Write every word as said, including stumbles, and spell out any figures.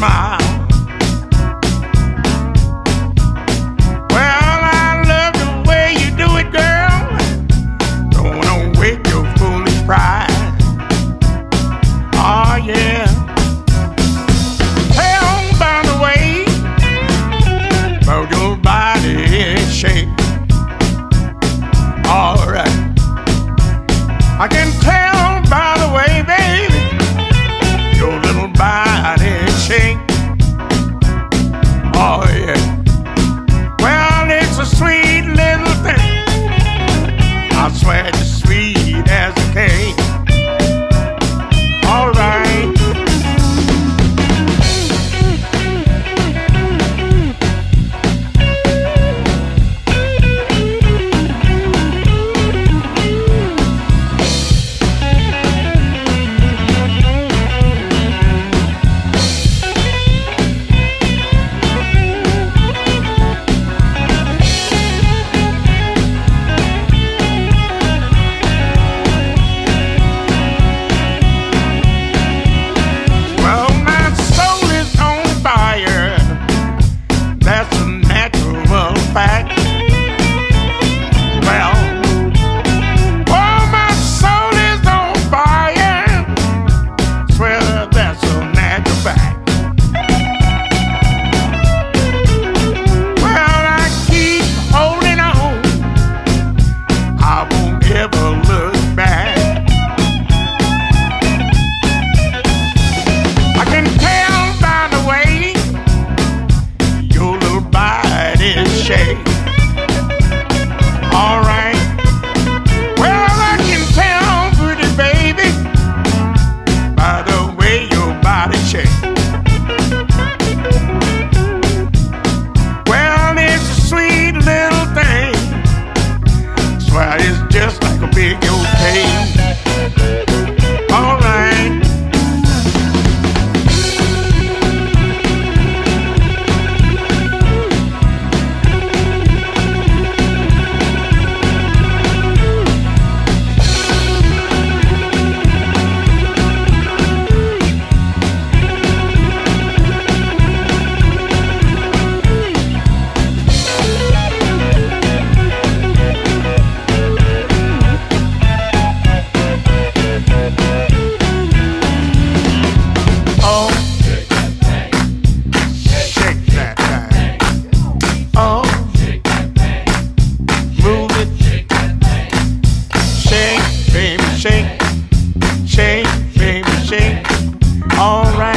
smile. Well, I love the way you do it, girl. Don't wake your foolish pride. Oh, yeah. Tell by the way about your body shape. All right. I can tell by the way, baby, your little body shake. Oh, yeah. Well, it's a sweet little thing. I swear it's sweet as a cake. All right. Shake, baby, shake, shake, baby, shake. All right.